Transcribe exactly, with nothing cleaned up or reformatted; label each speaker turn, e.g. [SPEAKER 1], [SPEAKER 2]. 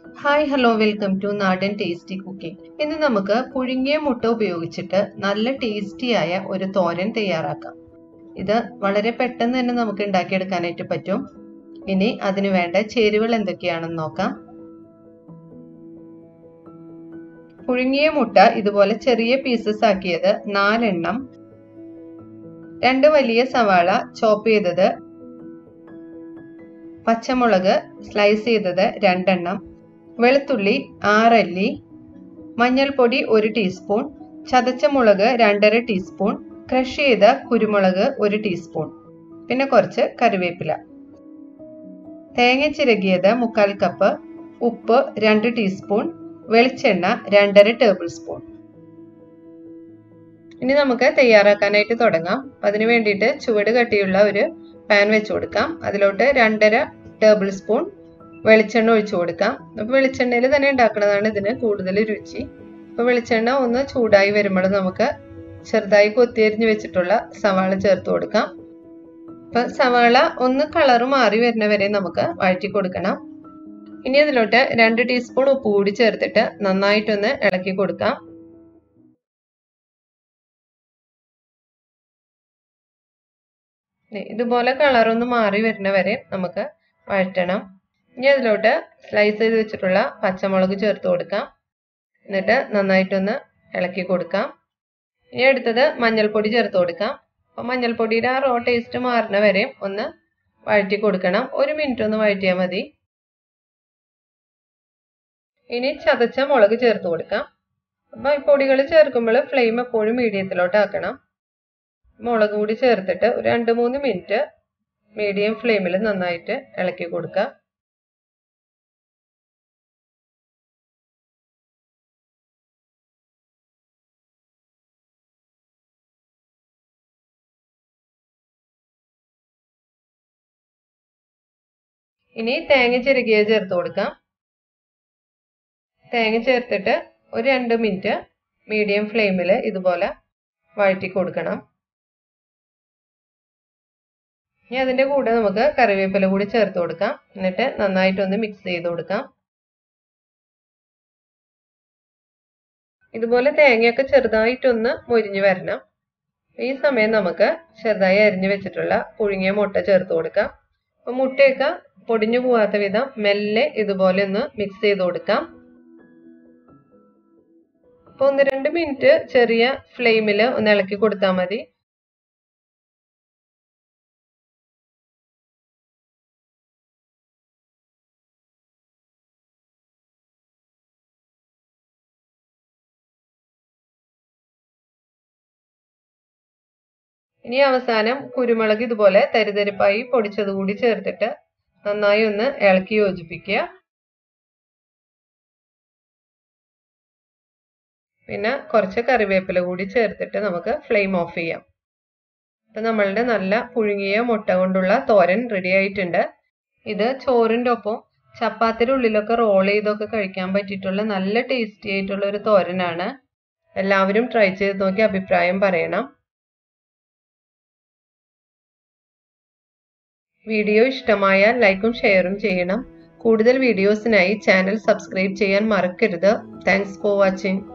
[SPEAKER 1] Hi, hello, welcome to Narden Tasty Cooking. ഇന്ന് നമുക്ക് പുഴുങ്ങിയ മുട്ട ഉപയോഗിച്ചിട്ട് നല്ല ടേസ്റ്റിയായ ഒരു തോരൻ തയ്യാറാക്കാം. ഇത് വളരെ പെട്ടെന്ന് തന്നെ നമുക്ക് ഉണ്ടാക്കിയെടുക്കാനായിട്ട് പറ്റും. ഇനി അതിനു വേണ്ട ചേരുവകൾ എന്തൊക്കെയാണെന്ന് നോക്കാം. പുഴുങ്ങിയ മുട്ട ഇതുപോലെ ചെറിയ പീസസ് ആക്കിയത് നാലെണ്ണം, രണ്ട് വലിയ സവാള ചോപ്പ് ചെയ്തത്, പച്ചമുളക് സ്ലൈസ് ചെയ്തത് രണ്ടെണ്ണം, വെളുത്തുള്ളി ആറല്ലി, മഞ്ഞൾപ്പൊടി ഒരു ടീസ്പൂൺ, ചതച്ച മുളക് രണ്ടര ടീസ്പൂൺ, ക്രഷ് ചെയ്ത കുരുമുളക് ഒരു ടീസ്പൂൺ, പിന്നെ കുറച്ച് കറിവേപ്പില, തേങ്ങ ചിരകിയത് മുക്കാൽ കപ്പ്, ഉപ്പ് രണ്ട് ടീസ്പൂൺ, വെളിച്ചെണ്ണ രണ്ടര ടേബിൾ സ്പൂൺ. ഇനി നമുക്ക് തയ്യാറാക്കാനായിട്ട് തുടങ്ങാം. അതിനു വേണ്ടിയിട്ട് ചുവട് കട്ടിയുള്ള ഒരു പാൻ വെച്ച് കൊടുക്കാം. അതിലോട്ട് രണ്ടര ടേബിൾ സ്പൂൺ വെളിച്ചെണ്ണ ഒഴിച്ചു കൊടുക്കാം. അപ്പോൾ വെളിച്ചെണ്ണയിൽ തന്നെ ഉണ്ടാക്കുന്നതാണ് ഇതിന് കൂടുതൽ രുചി. അപ്പോൾ വെളിച്ചെണ്ണ ഒന്ന് ചൂടായി വരുമ്പോൾ നമുക്ക് ചെറുതായി കൊത്തിയരിഞ്ഞ് വെച്ചിട്ടുള്ള സവാള ചേർത്ത് കൊടുക്കാം. അപ്പം സവാള ഒന്ന് കളറ് മാറി വരുന്ന വരെ നമുക്ക് വഴറ്റി കൊടുക്കണം. ഇനി അതിലോട്ട് രണ്ട് ടീസ്പൂൺ ഉപ്പ് കൂടി ചേർത്തിട്ട് നന്നായിട്ടൊന്ന് ഇളക്കി കൊടുക്കാം. ഇതുപോലെ കളറൊന്ന് മാറി വരുന്ന വരെ നമുക്ക് വഴറ്റണം. ഇനി അതിലോട്ട് സ്ലൈസ് ചെയ്ത് വെച്ചിട്ടുള്ള പച്ചമുളക് ചേർത്ത് കൊടുക്കാം. എന്നിട്ട് നന്നായിട്ടൊന്ന് ഇളക്കി കൊടുക്കാം. ഇനി അടുത്തത് മഞ്ഞൾപ്പൊടി ചേർത്ത് കൊടുക്കാം. അപ്പം മഞ്ഞൾപ്പൊടിയുടെ ആ റോ ടേസ്റ്റ് മാറുന്ന വരെ ഒന്ന് വഴറ്റി കൊടുക്കണം. ഒരു മിനിറ്റ് ഒന്ന് വഴറ്റിയാൽ മതി. ഇനി ചതച്ച മുളക് ചേർത്ത് കൊടുക്കാം. അപ്പം ഈ പൊടികൾ ചേർക്കുമ്പോൾ ഫ്ലെയിം എപ്പോഴും മീഡിയത്തിലോട്ട് ആക്കണം. മുളക് കൂടി ചേർത്തിട്ട് ഒരു രണ്ട് മൂന്ന് മിനിറ്റ് മീഡിയം ഫ്ലെയിമിൽ നന്നായിട്ട് ഇളക്കി കൊടുക്കുക. ഇനി തേങ്ങ ചിരകിയത് ചേർത്ത് കൊടുക്കാം. തേങ്ങ ചേർത്തിട്ട് ഒരു രണ്ട് മിനിറ്റ് മീഡിയം ഫ്ലെയിമിൽ ഇതുപോലെ വഴറ്റി കൊടുക്കണം. ഇനി അതിൻ്റെ കൂടെ നമുക്ക് കറിവേപ്പില കൂടി ചേർത്ത് കൊടുക്കാം. എന്നിട്ട് നന്നായിട്ടൊന്ന് മിക്സ് ചെയ്ത് കൊടുക്കാം. ഇതുപോലെ തേങ്ങയൊക്കെ ചെറുതായിട്ടൊന്ന് മൊരിഞ്ഞു വരണം. ഈ സമയം നമുക്ക് ചെറുതായി അരിഞ്ഞു വെച്ചിട്ടുള്ള പുഴുങ്ങിയ മുട്ട ചേർത്ത് കൊടുക്കാം. അപ്പോൾ മുട്ടയൊക്കെ പൊടിഞ്ഞു പോവാത്ത വിധം മെല്ലെ ഇതുപോലെ ഒന്ന് മിക്സ് ചെയ്ത് കൊടുക്കാം. അപ്പോൾ ഒന്ന് രണ്ട് മിനിറ്റ് ചെറിയ ഫ്ലെയിമിൽ ഒന്ന് ഇളക്കി കൊടുത്താൽ മതി. ഇനി അവസാനം കുരുമുളക് ഇതുപോലെ തരിതരിപ്പായി പൊടിച്ചത് കൂടി ചേർത്തിട്ട് നന്നായി ഒന്ന് ഇളക്കി യോജിപ്പിക്കുക. പിന്നെ കുറച്ച് കറിവേപ്പില കൂടി ചേർത്തിട്ട് നമുക്ക് ഫ്ലെയിം ഓഫ് ചെയ്യാം. അപ്പം നമ്മളുടെ നല്ല പുഴുങ്ങിയ മുട്ട കൊണ്ടുള്ള തോരൻ റെഡി ആയിട്ടുണ്ട്. ഇത് ചോറിൻ്റെ ഒപ്പം ചപ്പാത്തിയുടെ ഉള്ളിലൊക്കെ റോൾ ചെയ്തൊക്കെ കഴിക്കാൻ പറ്റിയിട്ടുള്ള നല്ല ടേസ്റ്റി ആയിട്ടുള്ള ഒരു തോരനാണ്. എല്ലാവരും ട്രൈ ചെയ്ത് നോക്കി അഭിപ്രായം പറയണം. വീഡിയോ ഇഷ്ടമായാൽ ലൈക്കും ഷെയറും ചെയ്യണം. കൂടുതൽ വീഡിയോസിനായി ചാനൽ സബ്സ്ക്രൈബ് ചെയ്യാൻ മറക്കരുത്. Thanks for watching.